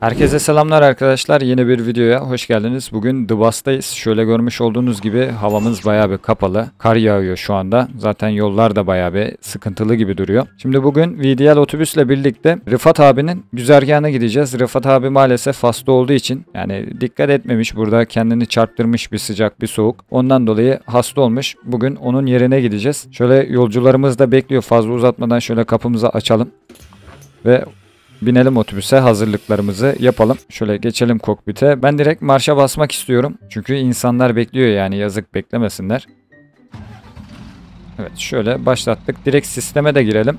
Herkese selamlar arkadaşlar. Yeni bir videoya hoş geldiniz. Bugün The Bus'tayız. Şöyle görmüş olduğunuz gibi havamız bayağı bir kapalı. Kar yağıyor şu anda. Zaten yollar da bayağı bir sıkıntılı gibi duruyor. Şimdi bugün VDL otobüsle birlikte Rıfat abinin güzergahına gideceğiz. Rıfat abi maalesef hasta olduğu için yani dikkat etmemiş. Burada kendini çarptırmış, bir sıcak bir soğuk. Ondan dolayı hasta olmuş. Bugün onun yerine gideceğiz. Şöyle yolcularımız da bekliyor. Fazla uzatmadan şöyle kapımızı açalım. Ve binelim otobüse, hazırlıklarımızı yapalım. Şöyle geçelim kokpite. Ben direkt marşa basmak istiyorum. Çünkü insanlar bekliyor, yani yazık, beklemesinler. Evet, şöyle başlattık. Direkt sisteme de girelim.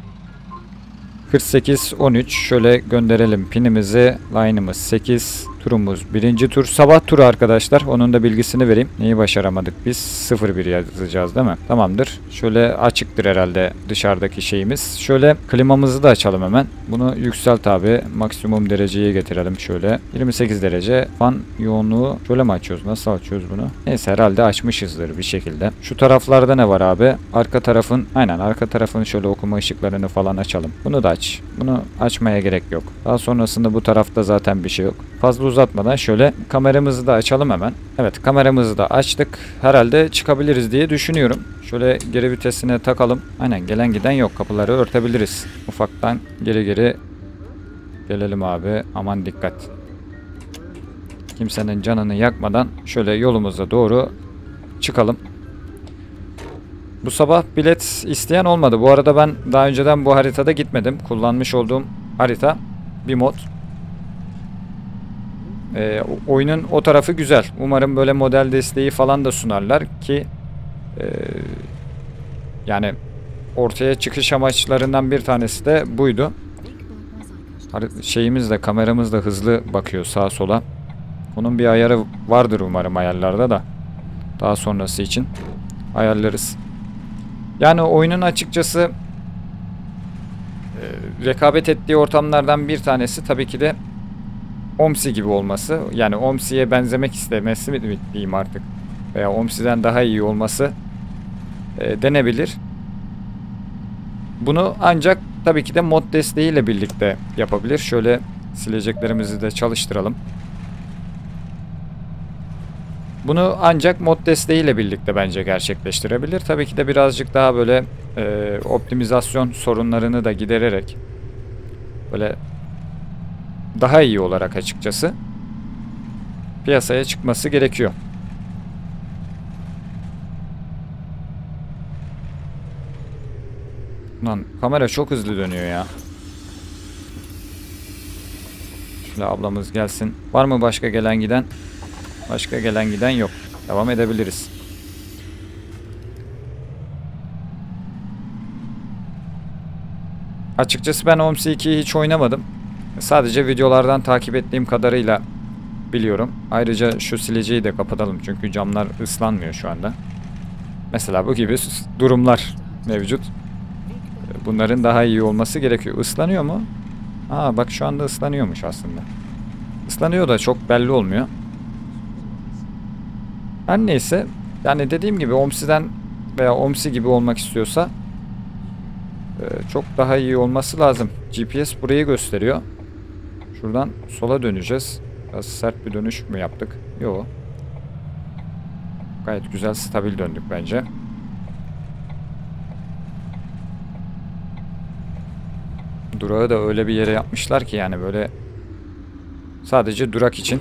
48-13 şöyle gönderelim pinimizi. Line'ımız 8. Turumuz birinci tur. Sabah turu arkadaşlar. Onun da bilgisini vereyim. Neyi başaramadık biz? 0-1 yazacağız değil mi? Tamamdır. Şöyle açıktır herhalde dışarıdaki şeyimiz. Şöyle klimamızı da açalım hemen. Bunu yükselt abi. Maksimum dereceye getirelim şöyle. 28 derece. Fan yoğunluğu şöyle mi açıyoruz? Nasıl açıyoruz bunu? Neyse, herhalde açmışızdır bir şekilde. Şu taraflarda ne var abi? Arka tarafın, aynen arka tarafın şöyle okuma ışıklarını falan açalım. Bunu da aç. Bunu açmaya gerek yok. Daha sonrasında bu tarafta zaten bir şey yok. Fazla uzatmadan şöyle kameramızı da açalım hemen. Evet, kameramızı da açtık. Herhalde çıkabiliriz diye düşünüyorum. Şöyle geri vitesine takalım. Aynen, gelen giden yok. Kapıları örtebiliriz. Ufaktan geri gelelim abi. Aman dikkat. Kimsenin canını yakmadan şöyle yolumuza doğru çıkalım. Bu sabah bilet isteyen olmadı. Bu arada ben daha önceden bu haritada gitmedim. Kullanmış olduğum harita bir mod. Oyunun o tarafı güzel. Umarım böyle model desteği falan da sunarlar ki yani ortaya çıkış amaçlarından bir tanesi de buydu. Şeyimiz de, kameramız da hızlı bakıyor sağa sola. Onun bir ayarı vardır umarım ayarlarda da. Daha sonrası için ayarlarız. Yani oyunun açıkçası rekabet ettiği ortamlardan bir tanesi tabii ki de OMSI gibi olması. Yani OMSI'ye benzemek istemesi mi diyeyim artık. Veya OMSI'den daha iyi olması denebilir. Bunu ancak tabii ki de mod desteğiyle birlikte yapabilir. Şöyle sileceklerimizi de çalıştıralım. Bunu ancak mod desteğiyle birlikte bence gerçekleştirebilir. Tabii ki de birazcık daha böyle optimizasyon sorunlarını da gidererek böyle daha iyi olarak açıkçası piyasaya çıkması gerekiyor. Lan kamera çok hızlı dönüyor ya. Şöyle ablamız gelsin. Var mı başka gelen giden? Başka gelen giden yok. Devam edebiliriz. Açıkçası ben OMSI 2'yi hiç oynamadım. Sadece videolardan takip ettiğim kadarıyla biliyorum. Ayrıca şu sileceği de kapatalım çünkü camlar ıslanmıyor şu anda. Mesela bu gibi durumlar mevcut. Bunların daha iyi olması gerekiyor. Islanıyor mu? Aa, bak şu anda ıslanıyormuş aslında. Islanıyor da çok belli olmuyor. Her neyse, yani dediğim gibi OMSI'den veya OMSI gibi olmak istiyorsa çok daha iyi olması lazım. GPS burayı gösteriyor. Şuradan sola döneceğiz. Biraz sert bir dönüş mü yaptık? Yok. Gayet güzel, stabil döndük bence. Durağı da öyle bir yere yapmışlar ki yani böyle sadece durak için.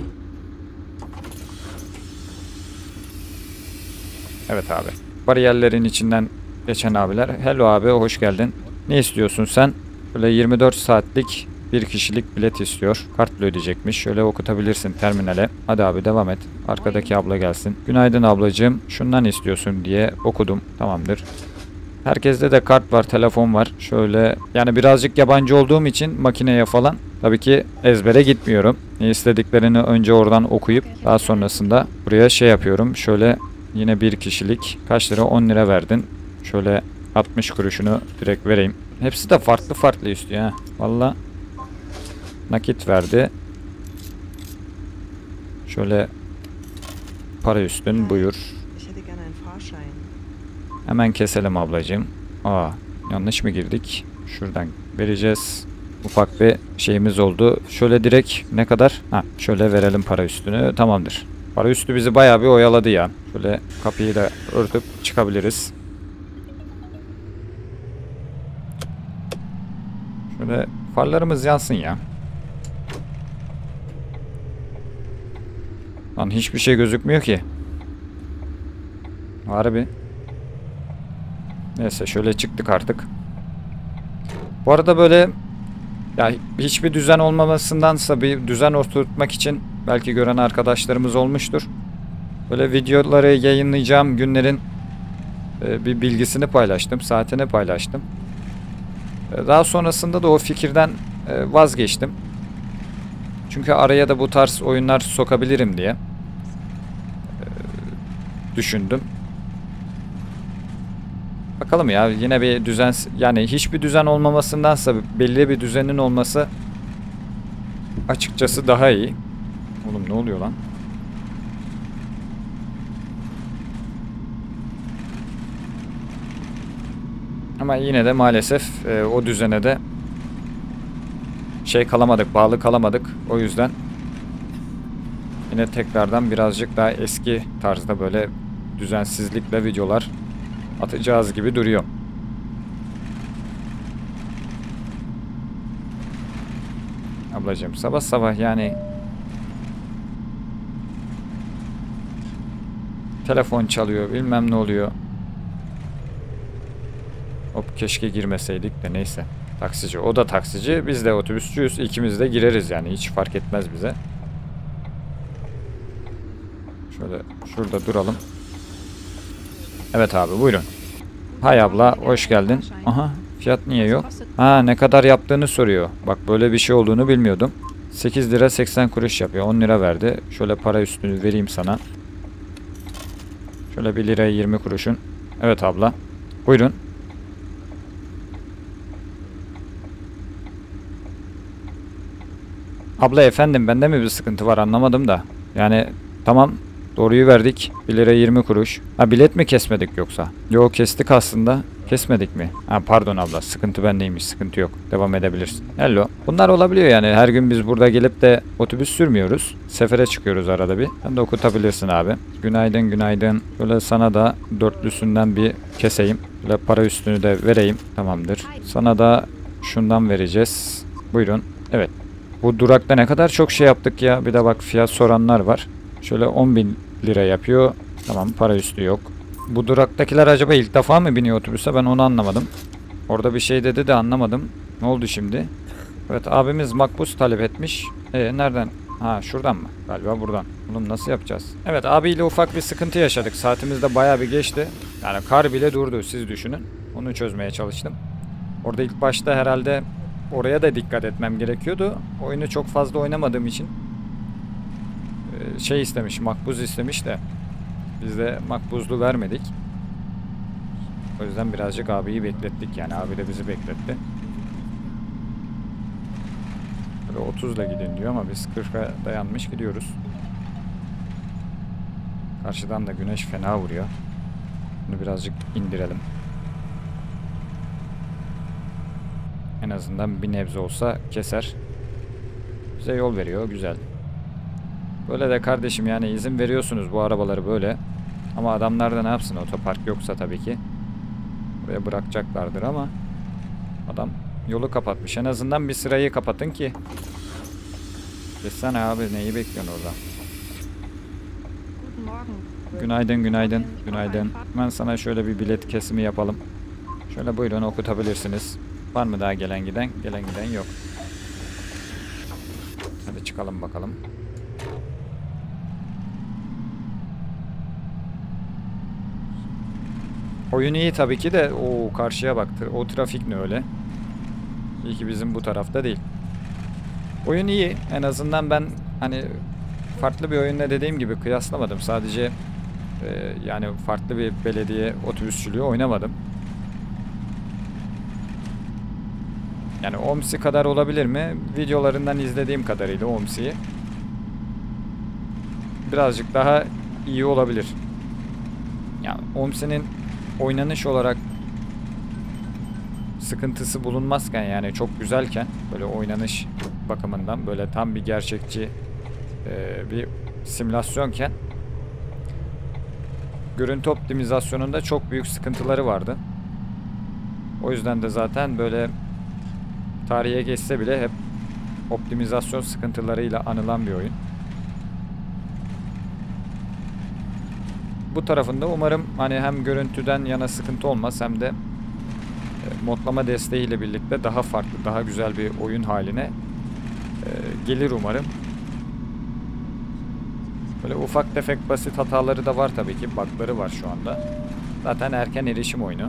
Evet abi. Bariyerlerin içinden geçen abiler. Hello abi, hoş geldin. Ne istiyorsun sen? Böyle 24 saatlik bir kişilik bilet istiyor. Kartla ödeyecekmiş. Şöyle okutabilirsin terminale. Hadi abi devam et. Arkadaki abla gelsin. Günaydın ablacığım. Şundan istiyorsun diye okudum. Tamamdır. Herkeste de kart var, telefon var. Şöyle yani birazcık yabancı olduğum için makineye falan tabii ki ezbere gitmiyorum. Ne istediklerini önce oradan okuyup daha sonrasında buraya şey yapıyorum. Şöyle yine bir kişilik kaç lira? 10 lira verdin. Şöyle 60 kuruşunu direkt vereyim. Hepsi de farklı farklı istiyor ha. Valla nakit verdi. Şöyle para üstün buyur. Hemen keselim ablacığım. Aa, yanlış mı girdik? Şuradan vereceğiz. ufak bir şeyimiz oldu. Şöyle direkt ne kadar? Ha, şöyle verelim para üstünü. Tamamdır. Para üstü bizi bayağı bir oyaladı ya. Şöyle kapıyı da örtüp çıkabiliriz. Şöyle farlarımız yansın ya. Lan hiçbir şey gözükmüyor ki. Harbi. Neyse şöyle çıktık artık. Bu arada böyle ya hiçbir düzen olmamasındansa bir düzen oturtmak için belki gören arkadaşlarımız olmuştur. Böyle videoları yayınlayacağım günlerin bir bilgisini paylaştım, saatini paylaştım. Daha sonrasında da o fikirden vazgeçtim. Çünkü araya da bu tarz oyunlar sokabilirim diye düşündüm. Bakalım ya, yine bir düzen, yani hiçbir düzen olmamasındansa belli bir düzenin olması açıkçası daha iyi. Oğlum ne oluyor lan? Ama yine de maalesef o düzene de kalamadık, bağlı kalamadık. O yüzden yine tekrardan birazcık daha eski tarzda böyle düzensizlikle videolar atacağız gibi duruyor. Ablacığım sabah sabah yani telefon çalıyor, bilmem ne oluyor. Hop, keşke girmeseydik de neyse. Taksici, o da taksici, biz de otobüsçüyüz, ikimiz de gireriz yani, hiç fark etmez bize. Şöyle şurada duralım. Evet abi, buyurun. Hay abla, hoş geldin. Aha, fiyat niye yok? Ha, ne kadar yaptığını soruyor. Bak, böyle bir şey olduğunu bilmiyordum. 8 lira 80 kuruş yapıyor. 10 lira verdi. Şöyle para üstünü vereyim sana. Şöyle 1 liraya 20 kuruşun. Evet abla. Buyurun. Abla efendim, bende mi bir sıkıntı var anlamadım da. Yani tamam, doğruyu verdik. 1 lira 20 kuruş. Ha, bilet mi kesmedik yoksa? Yok, kestik aslında. Kesmedik mi? Ha, pardon abla, sıkıntı bendeymiş, sıkıntı yok. Devam edebilirsin. Hello. Bunlar olabiliyor yani, her gün biz burada gelip de otobüs sürmüyoruz. Sefere çıkıyoruz arada bir. Sen de okutabilirsin abi. Günaydın günaydın. Şöyle sana da dörtlüsünden bir keseyim. Şöyle para üstünü de vereyim. Tamamdır. Sana da şundan vereceğiz. Buyurun. Evet. Bu durakta ne kadar çok şey yaptık ya. Bir de bak, fiyat soranlar var. Şöyle 10.000 lira yapıyor. Tamam, para üstü yok. Bu duraktakiler acaba ilk defa mı biniyor otobüse? Ben onu anlamadım. Orada bir şey dedi de anlamadım. Ne oldu şimdi? Evet, abimiz makbuz talep etmiş. Nereden? Ha, şuradan mı? Galiba buradan. Oğlum nasıl yapacağız? Evet, abiyle ufak bir sıkıntı yaşadık. Saatimiz de bayağı bir geçti. Yani kar bile durdu, siz düşünün. Onu çözmeye çalıştım. Orada ilk başta herhalde oraya da dikkat etmem gerekiyordu. Oyunu çok fazla oynamadığım için istemiş, makbuz istemiş de biz de makbuzlu vermedik. O yüzden birazcık abiyi beklettik, yani abi de bizi bekletti. Böyle 30'la gidin diyor ama biz 40'a dayanmış gidiyoruz. Karşıdan da güneş fena vuruyor. Bunu birazcık indirelim. En azından bir nebze olsa keser. Bize yol veriyor, güzel. Böyle de kardeşim, yani izin veriyorsunuz bu arabaları böyle. Ama adamlar da ne yapsın, otopark yoksa tabii ki buraya bırakacaklardır ama adam yolu kapatmış. En azından bir sırayı kapatın ki. Geçsene abi, neyi bekliyorsun orada? Günaydın günaydın günaydın. Ben sana şöyle bir bilet kesimi yapalım. Şöyle buyurun, okutabilirsiniz. Var mı daha gelen giden? Gelen giden yok. Hadi çıkalım bakalım. Oyun iyi tabii ki de. O karşıya baktı. O trafik ne öyle? İyi ki bizim bu tarafta değil. Oyun iyi. En azından ben hani farklı bir oyunla dediğim gibi kıyaslamadım. Sadece yani farklı bir belediye otobüsçülüğü oynamadım. Yani OMSI kadar olabilir mi? Videolarından izlediğim kadarıyla OMSI'yi birazcık daha iyi olabilir. Yani OMSI'nin oynanış olarak sıkıntısı bulunmazken, yani çok güzelken, böyle oynanış bakımından böyle tam bir gerçekçi bir simülasyonken görüntü optimizasyonunda çok büyük sıkıntıları vardı. O yüzden de zaten böyle tarihe geçse bile hep optimizasyon sıkıntılarıyla anılan bir oyun. Bu tarafında umarım hani hem görüntüden yana sıkıntı olmaz, hem de modlama desteğiyle birlikte daha farklı, daha güzel bir oyun haline gelir umarım. Böyle ufak tefek basit hataları da var tabii ki. Bug'ları var şu anda. Zaten erken erişim oyunu.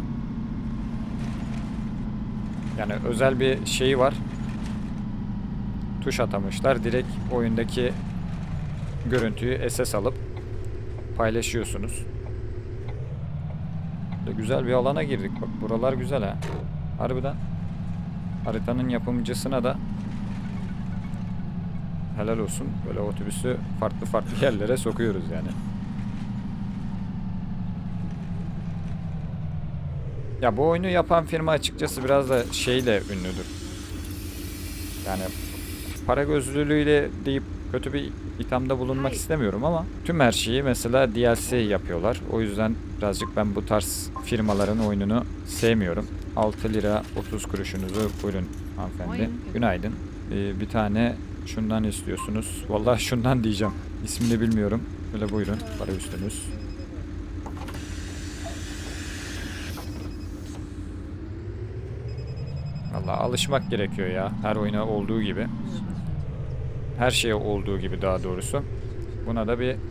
Yani özel bir şeyi var. Tuş atamışlar. Direkt oyundaki görüntüyü SS alıp paylaşıyorsunuz. Böyle güzel bir alana girdik. Bak buralar güzel ha. Harbiden. Haritanın yapımcısına da helal olsun. Böyle otobüsü farklı farklı yerlere sokuyoruz yani. Ya bu oyunu yapan firma açıkçası biraz da şeyle ünlüdür. Yani para gözlülüğüyle deyip kötü bir ithamda bulunmak istemiyorum ama tüm her şeyi mesela DLC yapıyorlar. O yüzden birazcık ben bu tarz firmaların oyununu sevmiyorum. 6 lira 30 kuruşunuzu buyurun hanımefendi. Günaydın. Bir tane şundan istiyorsunuz. Vallahi şundan diyeceğim. İsmini bilmiyorum. Böyle buyurun. Para üstünüz. Vallahi alışmak gerekiyor ya. Her oyuna olduğu gibi. Her şeye olduğu gibi daha doğrusu. Buna da bir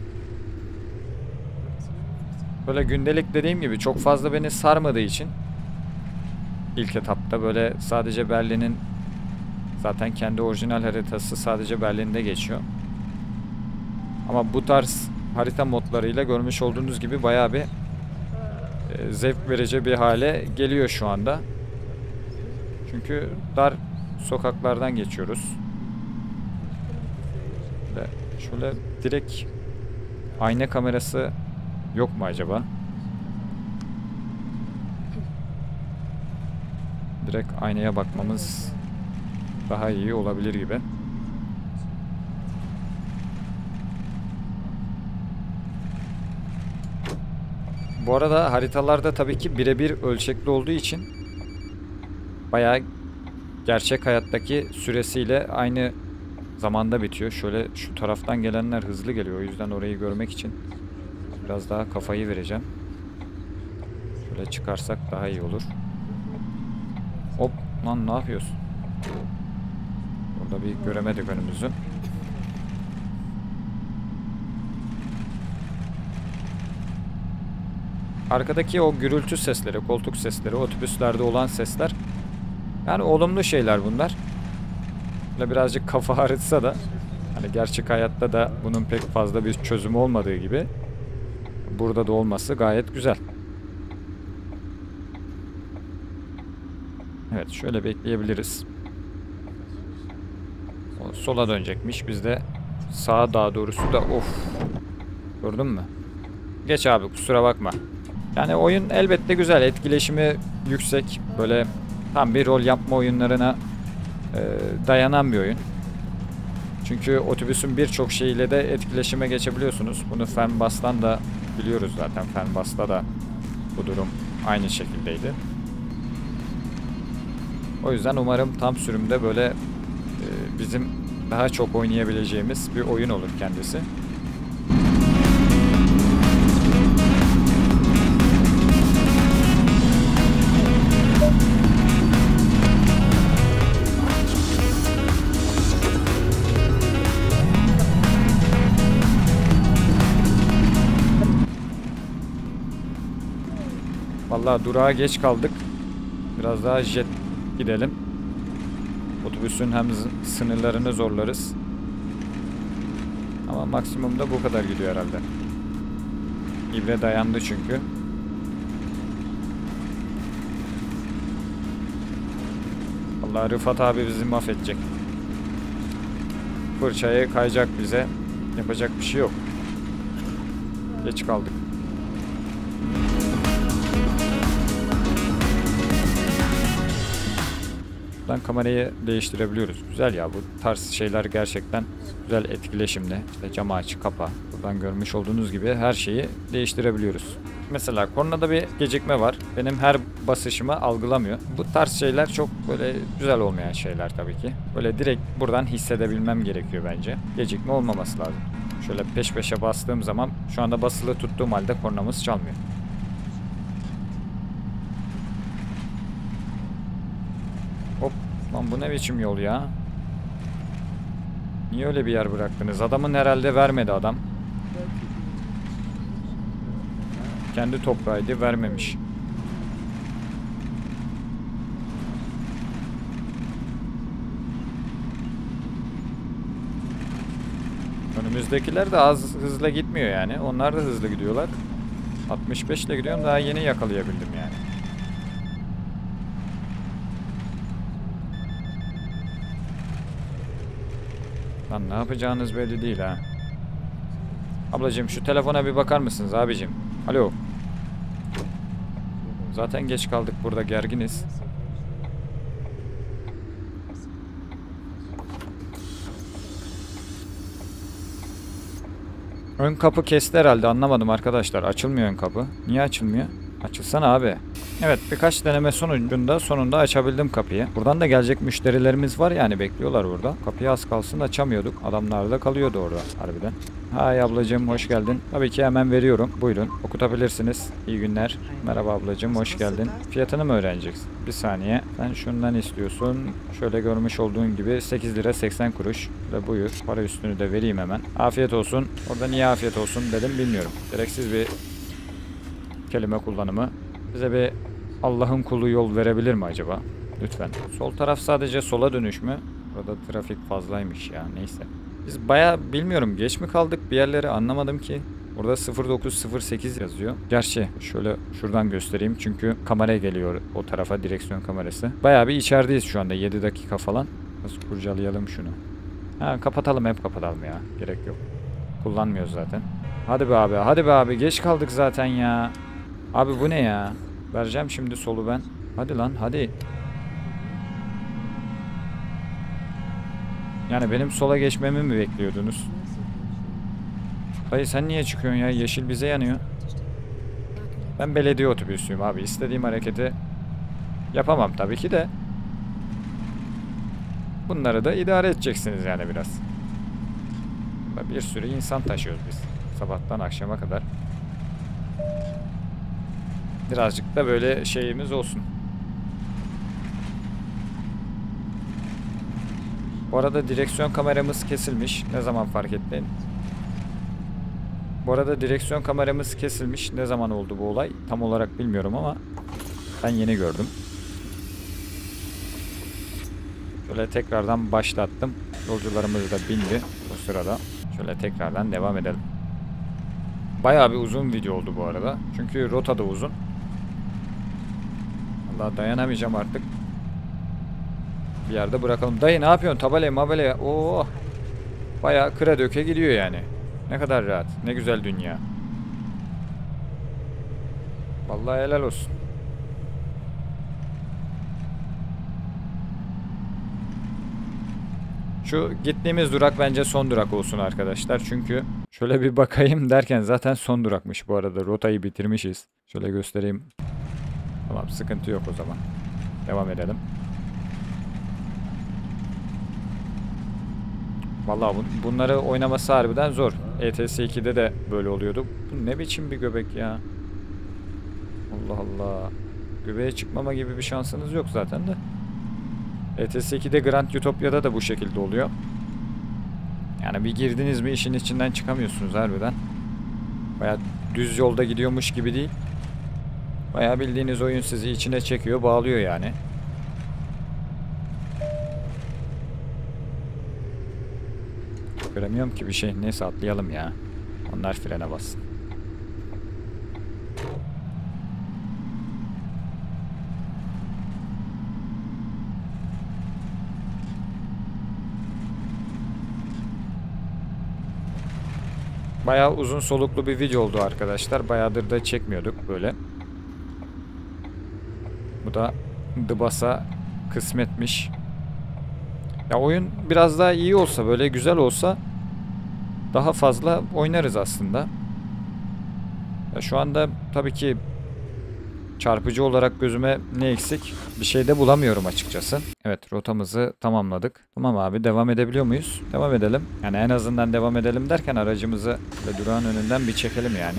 böyle gündelik dediğim gibi çok fazla beni sarmadığı için ilk etapta böyle sadece Berlin'in zaten kendi orijinal haritası sadece Berlin'de geçiyor. Ama bu tarz harita modlarıyla görmüş olduğunuz gibi bayağı bir zevk verici bir hale geliyor şu anda. Çünkü dar sokaklardan geçiyoruz. Ve şöyle direkt ayna kamerası yok mu acaba? Direkt aynaya bakmamız daha iyi olabilir gibi. Bu arada haritalarda tabii ki birebir ölçekli olduğu için bayağı gerçek hayattaki süresiyle aynı zamanda bitiyor. Şöyle şu taraftan gelenler hızlı geliyor. O yüzden orayı görmek için biraz daha kafayı vereceğim. Şöyle çıkarsak daha iyi olur. Hop lan, ne yapıyorsun? Burada bir göremedik önümüzü. Arkadaki o gürültü sesleri, koltuk sesleri, otobüslerde olan sesler, yani olumlu şeyler bunlar. Böyle birazcık kafa ağrıtsa da hani gerçek hayatta da bunun pek fazla bir çözümü olmadığı gibi burada da olması gayet güzel. Evet, şöyle bekleyebiliriz. O sola dönecekmiş. Biz de sağa, daha doğrusu da of. Gördün mü? Geç abi, kusura bakma. Yani oyun elbette güzel. Etkileşimi yüksek. Böyle tam bir rol yapma oyunlarına dayanan bir oyun. Çünkü otobüsün birçok şeyiyle de etkileşime geçebiliyorsunuz. Bunu Fernbus'tan da biliyoruz zaten. Fernbus'ta da bu durum aynı şekildeydi. O yüzden umarım tam sürümde böyle bizim daha çok oynayabileceğimiz bir oyun olur kendisi. Vallahi durağa geç kaldık. Biraz daha jet gidelim. Otobüsün hem sınırlarını zorlarız. Ama maksimumda bu kadar gidiyor herhalde. İbre dayandı çünkü. Vallahi Rıfat abi bizi mahvedecek. Fırçaya kayacak bize. Yapacak bir şey yok. Geç kaldık. Buradan kamerayı değiştirebiliyoruz. Güzel ya, bu tarz şeyler gerçekten güzel etkileşimli. İşte camı aç, kapa. Buradan görmüş olduğunuz gibi her şeyi değiştirebiliyoruz. Mesela kornada bir gecikme var. Benim her basışımı algılamıyor. Bu tarz şeyler çok böyle güzel olmayan şeyler tabii ki. Böyle direkt buradan hissedebilmem gerekiyor bence. Gecikme olmaması lazım. Şöyle peş peşe bastığım zaman şu anda basılı tuttuğum halde kornamız çalmıyor. Hop. Lan bu ne biçim yol ya? Niye öyle bir yer bıraktınız? Adamın herhalde vermedi adam. Kendi toprağıydı, vermemiş. Önümüzdekiler de az hızla gitmiyor yani. Onlar da hızlı gidiyorlar. 65 ile gidiyorum, daha yeni yakalayabildim yani. Lan ne yapacağınız belli değil ha. Ablacığım şu telefona bir bakar mısınız abicim? Alo. Zaten geç kaldık, burada gerginiz. Ön kapı kesti herhalde, anlamadım arkadaşlar. Açılmıyor ön kapı. Niye açılmıyor? Açılsana abi. Evet, birkaç deneme sonucunda sonunda açabildim kapıyı. Buradan da gelecek müşterilerimiz var yani, bekliyorlar burada. Kapıyı az kalsın açamıyorduk. Adamlar da kalıyordu orada harbiden. Hay ablacığım, hoş geldin. Tabii ki hemen veriyorum. Buyurun, okutabilirsiniz. İyi günler. Merhaba ablacığım, hoş geldin. Fiyatını mı öğreneceksin? Bir saniye. Sen şundan istiyorsun. Şöyle görmüş olduğun gibi 8 lira 80 kuruş. Ve buyur. Para üstünü de vereyim hemen. Afiyet olsun. Orada niye afiyet olsun dedim bilmiyorum. Gereksiz bir kelime kullanımı. Bize bir Allah'ın kulu yol verebilir mi acaba? Lütfen. Sol taraf sadece sola dönüş mü? Burada trafik fazlaymış ya, neyse. Biz baya bilmiyorum, geç mi kaldık bir yerlere, anlamadım ki. Burada 0908 yazıyor. Gerçi şöyle şuradan göstereyim çünkü kamera geliyor o tarafa, direksiyon kamerası. Baya bir içerideyiz şu anda, 7 dakika falan. Nasıl kurcalayalım şunu? Ha, kapatalım, hep kapatalım ya. Gerek yok. Kullanmıyoruz zaten. Hadi be abi, hadi be abi, geç kaldık zaten ya. Abi bu ne ya? Vereceğim şimdi solu ben. Hadi lan, hadi. Yani benim sola geçmemi mi bekliyordunuz? Dayı sen niye çıkıyorsun ya? Yeşil bize yanıyor. Ben belediye otobüsüyüm abi. İstediğim hareketi yapamam tabii ki de. Bunları da idare edeceksiniz yani biraz. Bir sürü insan taşıyoruz biz. Sabahtan akşama kadar. Birazcık da böyle şeyimiz olsun. Bu arada direksiyon kameramız kesilmiş. Ne zaman fark ettin? Bu arada direksiyon kameramız kesilmiş. Ne zaman oldu bu olay? Tam olarak bilmiyorum ama ben yeni gördüm. Şöyle tekrardan başlattım. Yolcularımız da bindi o sırada. Şöyle tekrardan devam edelim. Bayağı bir uzun video oldu bu arada. Çünkü rota da uzun. Vallahi dayanamayacağım artık. Bir yerde bırakalım. Dayı ne yapıyorsun? Tabelaya mabelaya. Oo. Bayağı kıra döke gidiyor yani. Ne kadar rahat. Ne güzel dünya. Vallahi helal olsun. Şu gittiğimiz durak bence son durak olsun arkadaşlar. Çünkü şöyle bir bakayım derken zaten son durakmış bu arada. Rotayı bitirmişiz. Şöyle göstereyim. Tamam, sıkıntı yok o zaman. Devam edelim. Vallahi bunları oynaması harbiden zor. ETS 2'de de böyle oluyordu. Bu ne biçim bir göbek ya? Allah Allah. Göbeğe çıkmama gibi bir şansınız yok zaten de. ETS 2'de Grand Utopia'da da bu şekilde oluyor. Yani bir girdiniz mi işin içinden çıkamıyorsunuz harbiden. Baya düz yolda gidiyormuş gibi değil. Baya bildiğiniz oyun sizi içine çekiyor, bağlıyor yani. Göremiyorum ki bir şey. Neyse atlayalım ya. Onlar frene bassın. Bayağı uzun soluklu bir video oldu arkadaşlar. Bayağıdır da çekmiyorduk böyle. Bu da The Boss'a Kısmetmiş. Ya oyun biraz daha iyi olsa, böyle güzel olsa daha fazla oynarız aslında. Ya şu anda tabii ki çarpıcı olarak gözüme ne eksik bir şey de bulamıyorum açıkçası. Evet, rotamızı tamamladık. Tamam abi, devam edebiliyor muyuz? Devam edelim. Yani en azından devam edelim derken aracımızı ve durağın önünden bir çekelim yani.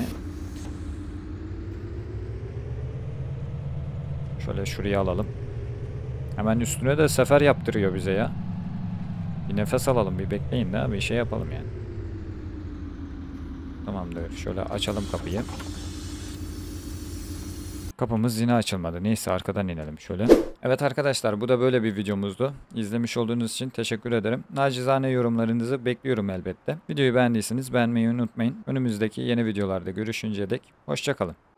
Şöyle şuraya alalım. Hemen üstüne de sefer yaptırıyor bize ya. Bir nefes alalım, bir bekleyin de bir şey yapalım yani. Tamamdır. Şöyle açalım kapıyı. Kapımız yine açılmadı. Neyse, arkadan inelim şöyle. Evet arkadaşlar, bu da böyle bir videomuzdu. İzlemiş olduğunuz için teşekkür ederim. Nacizane yorumlarınızı bekliyorum elbette. Videoyu beğendiyseniz beğenmeyi unutmayın. Önümüzdeki yeni videolarda görüşünceye dek hoşça kalın.